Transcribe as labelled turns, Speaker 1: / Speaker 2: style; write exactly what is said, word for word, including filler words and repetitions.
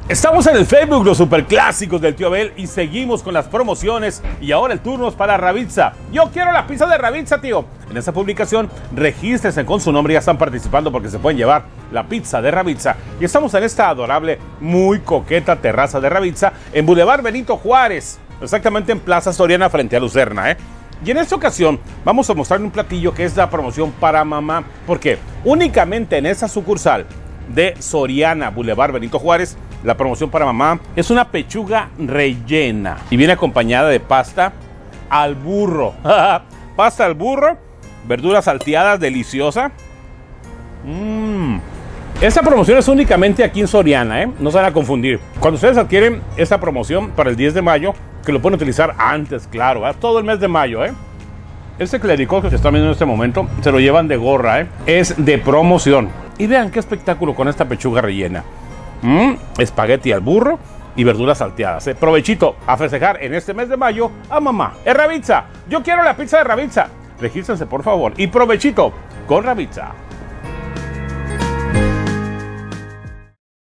Speaker 1: Estamos en el Facebook, los superclásicos del tío Abel, y seguimos con las promociones. Y ahora el turno es para Ravizza. Yo quiero la pizza de Ravizza, tío. En esta publicación, regístrense con su nombre, ya están participando porque se pueden llevar la pizza de Ravizza. Y estamos en esta adorable, muy coqueta terraza de Ravizza en Boulevard Benito Juárez, exactamente en Plaza Soriana frente a Lucerna, ¿eh? Y en esta ocasión vamos a mostrarle un platillo que es la promoción para mamá, porque únicamente en esa sucursal de Soriana, Boulevard Benito Juárez, la promoción para mamá es una pechuga rellena y viene acompañada de pasta al burro. Pasta al burro, verduras salteadas, deliciosa. Mmm. Esta promoción es únicamente aquí en Soriana, ¿eh? No se van a confundir. Cuando ustedes adquieren esta promoción para el diez de mayo, que lo pueden utilizar antes, claro, ¿eh? Todo el mes de mayo, ¿eh? Este clericot que se está viendo en este momento, se lo llevan de gorra, ¿eh? Es de promoción. Y vean qué espectáculo con esta pechuga rellena. Mm, espagueti al burro y verduras salteadas, ¿eh? Provechito a festejar en este mes de mayo a mamá. Es Ravizza. Yo quiero la pizza de Ravizza. Regístrense, por favor. Y provechito con Ravizza.